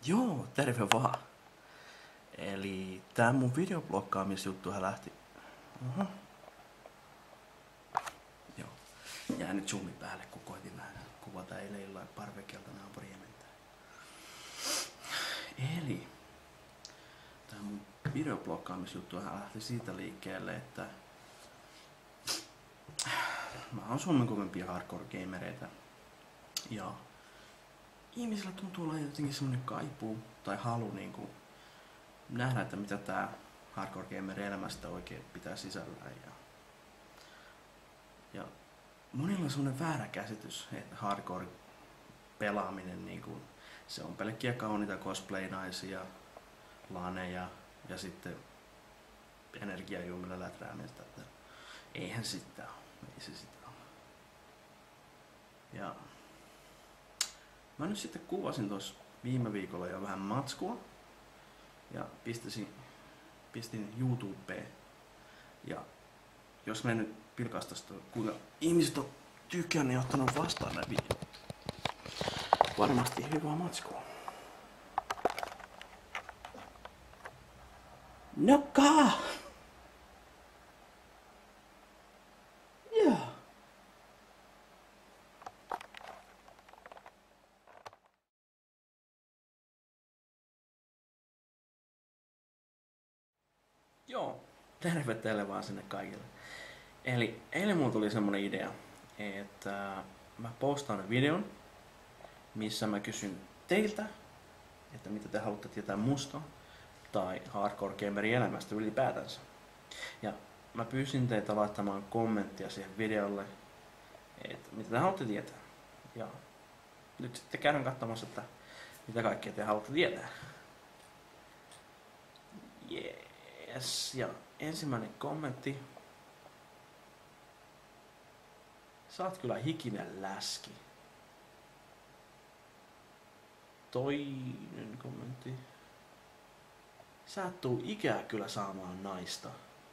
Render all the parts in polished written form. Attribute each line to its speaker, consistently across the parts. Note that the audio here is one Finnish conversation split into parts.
Speaker 1: Joo, terve vaan. Eli tää mun videoblokkaamisjuttuhan lähti... Oho. Joo. Jää nyt zoomi päälle, kun koitin vähän kuvata eilen illalla parvekelta naapurien mentää. Eli... Tää mun videoblokkaamisjuttuhan lähti siitä liikkeelle, että... Mä oon Suomen kovimpia hardcore-gamereita. Ja... Ihmisillä tuntuu olla jotenkin semmonen kaipuu tai halu niinku nähdä, että mitä tää hardcore gamer elämästä oikein pitää sisällään. Ja monilla on semmonen väärä käsitys, että hardcore pelaaminen niinku, se on pelkkiä kauniita cosplay-naisia, laneja ja sitten energiajuomilla läträämistä. Että eihän sitä ole, ei se sitä ole. Ja mä nyt sitten kuvasin tuossa viime viikolla jo vähän matskua ja pistin YouTubeen. Ja jos me nyt pilkaistais kuinka ihmiset on tykkännyt ja ottanut vastaan nämä videot. Varmasti hyvää matskua. Nokkaa! Joo. Joo, terve teille vaan sinne kaikille. Eli eilen mulla tuli semmonen idea, että mä postaan videon, missä mä kysyn teiltä, että mitä te haluatte tietää musta tai hardcore gamerin elämästä ylipäätänsä. Ja mä pyysin teitä laittamaan kommenttia siihen videolle, että mitä te haluatte tietää. Ja nyt sitten käydään katsomassa, että mitä kaikkea te haluatte tietää. Yes. Ja ensimmäinen kommentti. Sä oot kyllä hikinen läski. Toinen kommentti. Sä et tuu ikää kyllä saamaan naista.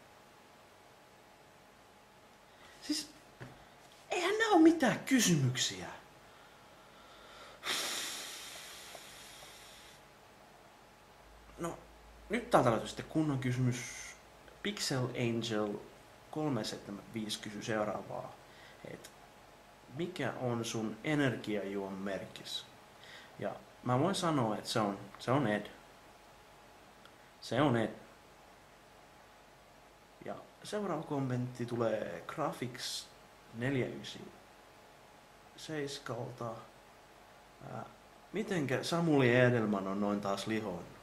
Speaker 1: Siis, eihän nää oo mitään kysymyksiä. No, nyt täältä löytyy sitten kunnon kysymys. Pixel Angel 375 kysyy seuraavaa. Et mikä on sun energiajuon merkis? Ja mä voin sanoa, että se on Ed. Se on Ed. Ja seuraava kommentti tulee Graphics 497. Mitenkä Samuli Edelman on noin taas lihoinut?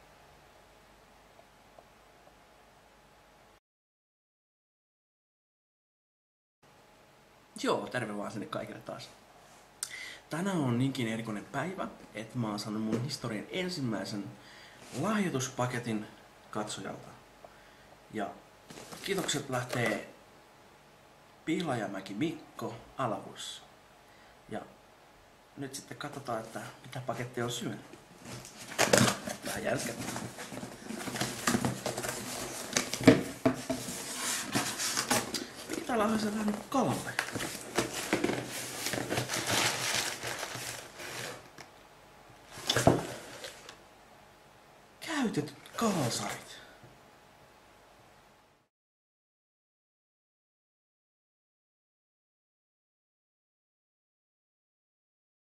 Speaker 1: Joo, terve vaan sinne kaikille taas. Tänään on niinkin erikoinen päivä, että mä oon saanut mun historian ensimmäisen lahjoituspaketin katsojalta. Ja kiitokset lähtee Pihlajamäki Mikko Alavus. Ja nyt sitten katsotaan, että mitä pakettia on syönyt. Vähän jälkeen. Täällä on se vähän niinku kalalle. Käytetyt kalsarit.